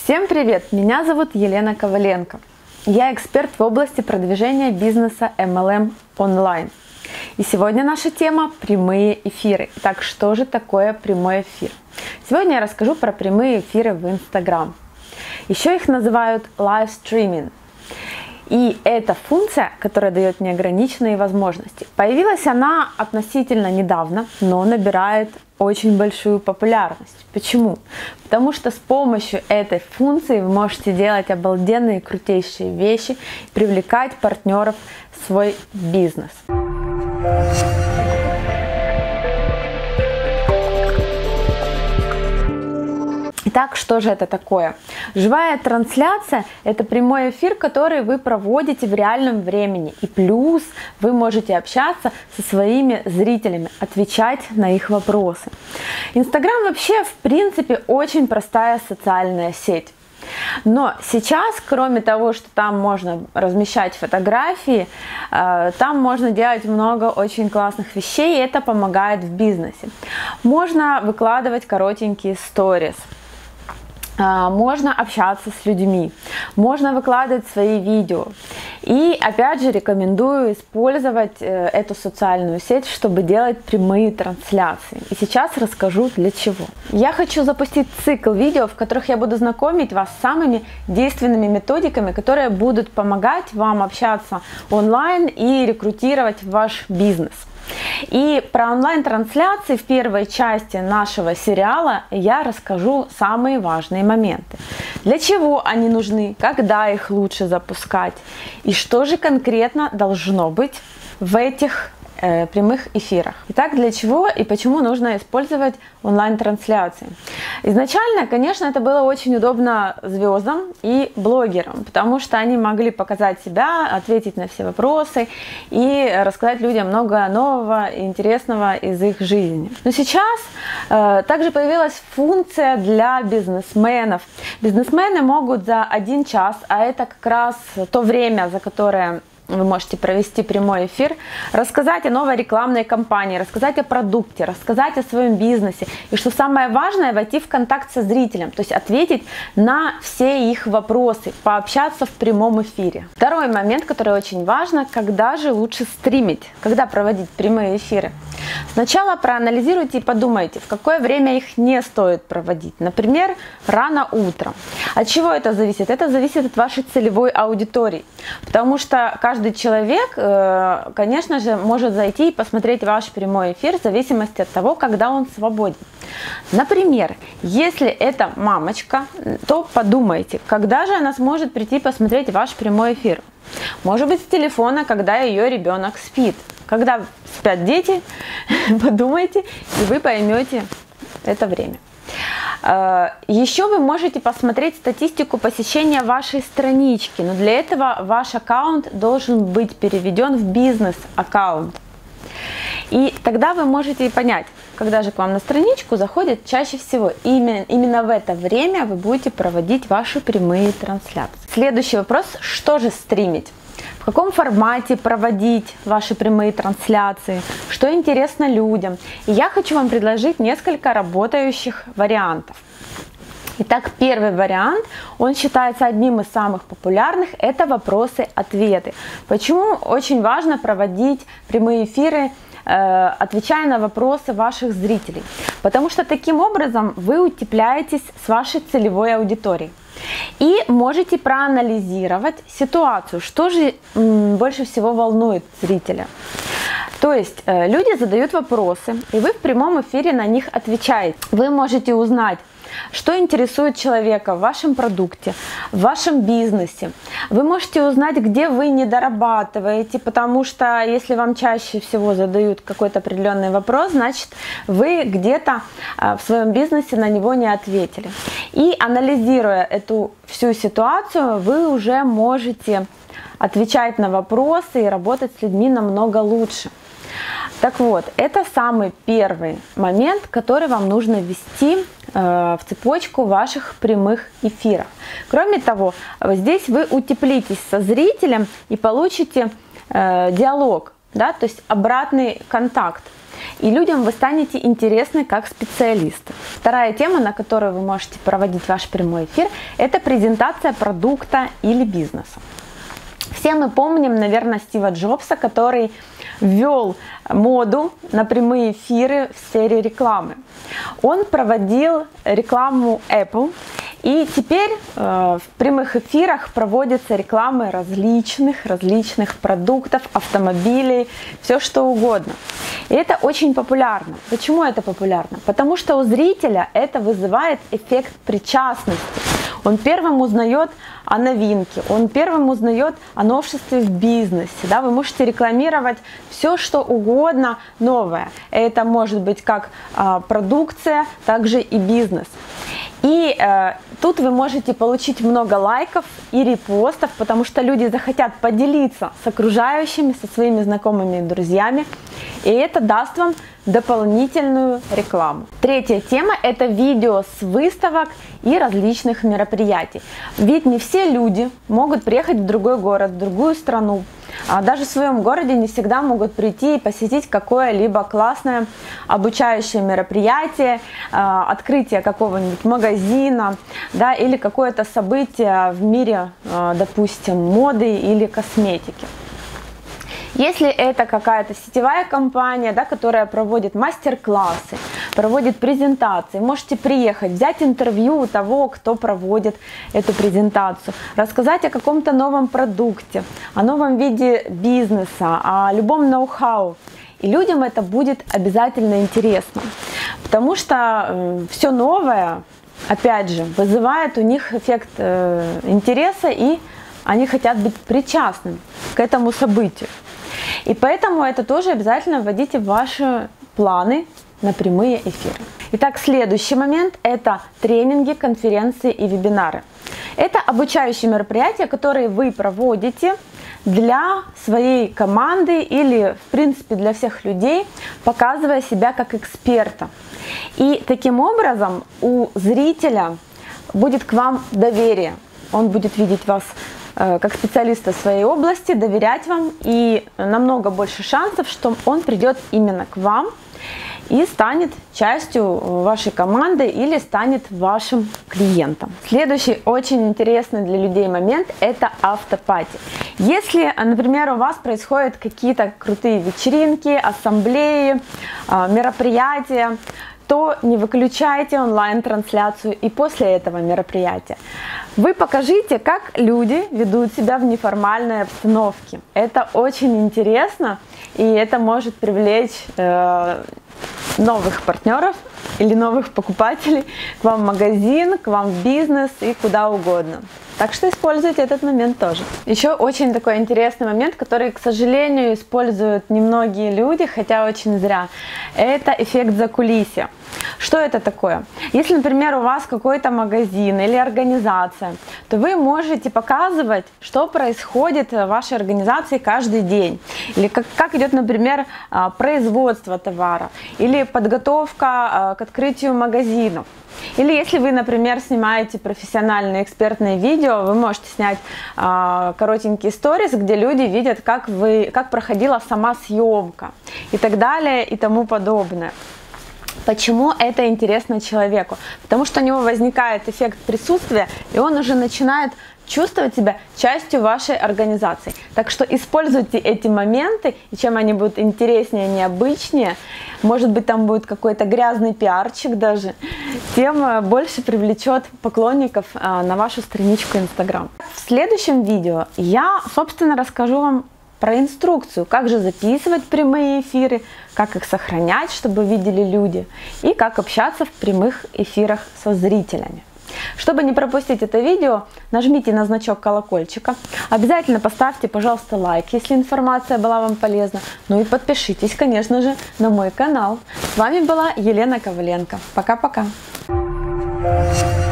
Всем привет! Меня зовут Елена Коваленко. Я эксперт в области продвижения бизнеса MLM онлайн. И сегодня наша тема – прямые эфиры. Итак, что же такое прямой эфир? Сегодня я расскажу про прямые эфиры в Instagram. Еще их называют лайвстриминг. И это функция, которая дает неограниченные возможности. Появилась она относительно недавно, но набирает очень большую популярность. Почему? Потому что с помощью этой функции вы можете делать обалденные, крутейшие вещи, и привлекать партнеров в свой бизнес. Итак, что же это такое? Живая трансляция – это прямой эфир, который вы проводите в реальном времени. И плюс вы можете общаться со своими зрителями, отвечать на их вопросы. Инстаграм вообще, в принципе, очень простая социальная сеть. Но сейчас, кроме того, что там можно размещать фотографии, там можно делать много очень классных вещей, и это помогает в бизнесе. Можно выкладывать коротенькие сторис. Можно общаться с людьми, можно выкладывать свои видео. И опять же рекомендую использовать эту социальную сеть, чтобы делать прямые трансляции. И сейчас расскажу для чего. Я хочу запустить цикл видео, в которых я буду знакомить вас с самыми действенными методиками, которые будут помогать вам общаться онлайн и рекрутировать ваш бизнес. И про онлайн-трансляции в первой части нашего сериала я расскажу самые важные моменты. Для чего они нужны, когда их лучше запускать и что же конкретно должно быть в этих прямых эфирах. Итак, для чего и почему нужно использовать онлайн-трансляции? Изначально, конечно, это было очень удобно звездам и блогерам, потому что они могли показать себя, ответить на все вопросы и рассказать людям много нового и интересного из их жизни. Но сейчас также появилась функция для бизнесменов. Бизнесмены могут за 1 час, а это как раз то время, за которое вы можете провести прямой эфир, рассказать о новой рекламной кампании, рассказать о продукте, рассказать о своем бизнесе. И что самое важное, войти в контакт со зрителем, то есть ответить на все их вопросы, пообщаться в прямом эфире. Второй момент, который очень важен, когда же лучше стримить, когда проводить прямые эфиры. Сначала проанализируйте и подумайте, в какое время их не стоит проводить. Например, рано утром. От чего это зависит? Это зависит от вашей целевой аудитории. Потому что каждый человек, конечно же, может зайти и посмотреть ваш прямой эфир в зависимости от того, когда он свободен. Например, если это мамочка, то подумайте, когда же она сможет прийти посмотреть ваш прямой эфир. Может быть, с телефона, когда ее ребенок спит. Когда спят дети, подумайте, и вы поймете это время. Еще вы можете посмотреть статистику посещения вашей странички, но для этого ваш аккаунт должен быть переведен в бизнес-аккаунт. И тогда вы можете понять, когда же к вам на страничку заходит чаще всего. Именно в это время вы будете проводить ваши прямые трансляции. Следующий вопрос, что же стримить? В каком формате проводить ваши прямые трансляции, что интересно людям. И я хочу вам предложить несколько работающих вариантов. Итак, первый вариант, он считается одним из самых популярных, это вопросы-ответы. Почему очень важно проводить прямые эфиры, отвечая на вопросы ваших зрителей? Потому что таким образом вы утепляетесь с вашей целевой аудиторией. И можете проанализировать ситуацию, что же больше всего волнует зрителя. То есть люди задают вопросы, и вы в прямом эфире на них отвечаете. Вы можете узнать, что интересует человека в вашем продукте, в вашем бизнесе. Вы можете узнать, где вы не дорабатываете, потому что если вам чаще всего задают какой-то определенный вопрос, значит вы где-то в своем бизнесе на него не ответили. И анализируя эту всю ситуацию, вы уже можете отвечать на вопросы и работать с людьми намного лучше. Так вот, это самый первый момент, который вам нужно ввести в цепочку ваших прямых эфиров. Кроме того, здесь вы утеплитесь со зрителем и получите диалог, да, то есть обратный контакт. и людям вы станете интересны как специалисты. Вторая тема, на которую вы можете проводить ваш прямой эфир, это презентация продукта или бизнеса. Все мы помним, наверное, Стива Джобса, который ввел моду на прямые эфиры в сфере рекламы. Он проводил рекламу Apple, и теперь в прямых эфирах проводятся рекламы различных продуктов, автомобилей, все что угодно. И это очень популярно. Почему это популярно? Потому что у зрителя это вызывает эффект причастности. Он первым узнает о новинке, он первым узнает о новшестве в бизнесе. Да? Вы можете рекламировать все, что угодно новое. Это может быть как продукция, так же и бизнес. И тут вы можете получить много лайков и репостов, потому что люди захотят поделиться с окружающими, со своими знакомыми и друзьями, и это даст вам дополнительную рекламу. Третья тема – это видео с выставок и различных мероприятий. Ведь не все люди могут приехать в другой город, в другую страну. Даже в своем городе не всегда могут прийти и посетить какое-либо классное обучающее мероприятие, открытие какого-нибудь магазина, да, или какое-то событие в мире, допустим, моды или косметики. Если это какая-то сетевая компания, да, которая проводит мастер-классы, проводит презентации, можете приехать, взять интервью у того, кто проводит эту презентацию, рассказать о каком-то новом продукте, о новом виде бизнеса, о любом ноу-хау. И людям это будет обязательно интересно, потому что все новое, опять же, вызывает у них эффект интереса, и они хотят быть причастными к этому событию. И поэтому это тоже обязательно вводите в ваши планы на прямые эфиры. Итак, следующий момент – это тренинги, конференции и вебинары. Это обучающие мероприятия, которые вы проводите для своей команды или, в принципе, для всех людей, показывая себя как эксперта. И таким образом у зрителя будет к вам доверие. Он будет видеть вас как специалиста в своей области, доверять вам, и намного больше шансов, что он придет именно к вам и станет частью вашей команды или станет вашим клиентом. Следующий очень интересный для людей момент – это автопати. Если, например, у вас происходят какие-то крутые вечеринки, ассамблеи, мероприятия, то не выключайте онлайн-трансляцию и после этого мероприятия. Вы покажите, как люди ведут себя в неформальной обстановке. Это очень интересно, и это может привлечь новых партнеров или новых покупателей к вам в магазин, к вам в бизнес и куда угодно. Так что используйте этот момент тоже. Еще очень такой интересный момент, который, к сожалению, используют немногие люди, хотя очень зря. Это эффект закулисья. Что это такое? Если, например, у вас какой-то магазин или организация, то вы можете показывать, что происходит в вашей организации каждый день. Или как идет, например, производство товара, или подготовка к открытию магазинов. Или если вы, например, снимаете профессиональные экспертные видео, вы можете снять коротенькие сторис, где люди видят, как проходила сама съемка и так далее и тому подобное. Почему это интересно человеку? Потому что у него возникает эффект присутствия, и он уже начинает чувствовать себя частью вашей организации. Так что используйте эти моменты, и чем они будут интереснее, необычнее, может быть, там будет какой-то грязный пиарчик даже, тем больше привлечет поклонников на вашу страничку Instagram. В следующем видео я, собственно, расскажу вам про инструкцию, как же записывать прямые эфиры, как их сохранять, чтобы видели люди, и как общаться в прямых эфирах со зрителями. Чтобы не пропустить это видео, нажмите на значок колокольчика, обязательно поставьте, пожалуйста, лайк, если информация была вам полезна, ну и подпишитесь, конечно же, на мой канал. С вами была Елена Коваленко. Пока-пока!